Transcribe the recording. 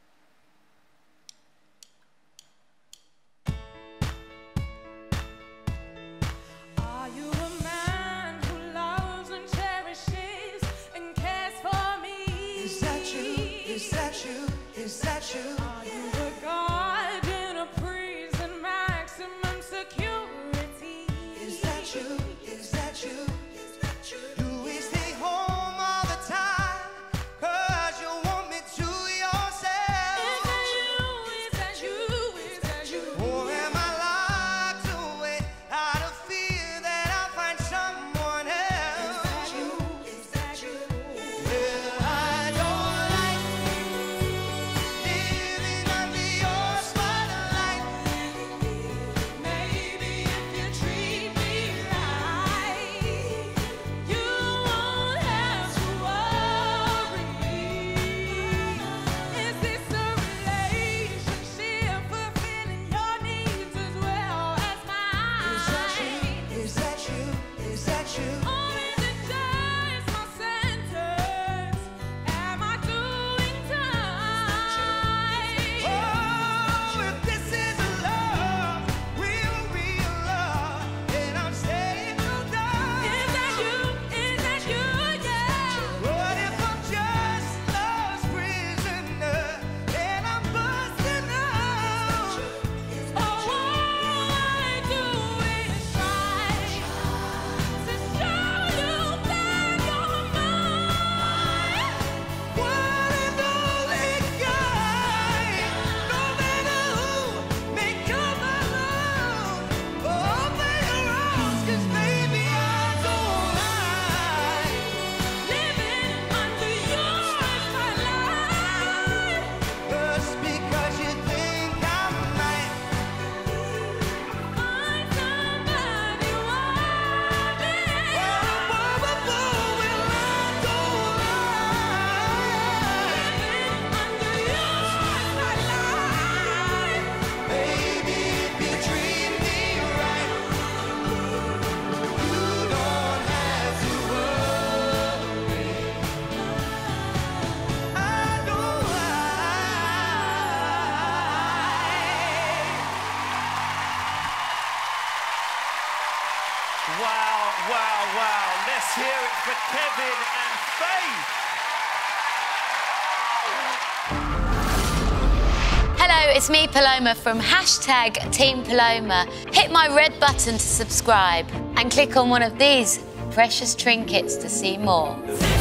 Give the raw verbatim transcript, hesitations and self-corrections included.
Are you a man who loves and cherishes and cares for me? Is that you? Is that you? Is that you? Are you a guard in a prison, maximum security? Is that you? Is that you? Do we stay home all the time? 'Cause you want me to yourself. Is that you? Is that you? Is that you? Or am I locked away out of fear that I'll find someone else? Is that you? Is that you? Well, I don't like living under your spotlight. Maybe if you treat me right, you won't have to worry. Is this a relationship fulfilling your needs as well as Is that you? mine? Is that you? Is that you? Or is it just my sentence? Am I doing time? Oh, if this is a love, real, real love, then I'm staying till dawn. Is that you? Is that you? Yeah. What if I'm just love's prisoner and I'm busting out? Oh, all I do is try to show you that you're mine. One and only guy, no matter who may come along. Open your arms, 'cause baby I don't like Living under your spotlight. just because you think I might. Find somebody worthy. Well, well, well, well, I don't like. Under your spotlight. Baby, if you treat me right, you don't have to worry. I don't lie. Wow, wow, wow. Let's hear it for Kevin and Faith. Hello, it's me, Paloma, from hashtag Team Paloma. Hit my red button to subscribe and click on one of these precious trinkets to see more.